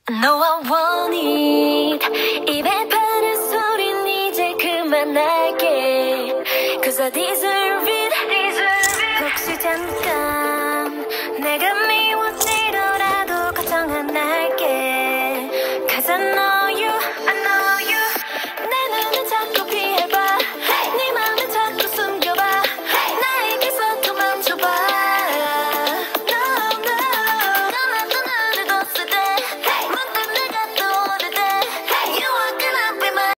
No, I want it. 입에 바른 소린 이제 그만할게. Cause I deserve it. 혹시 잠깐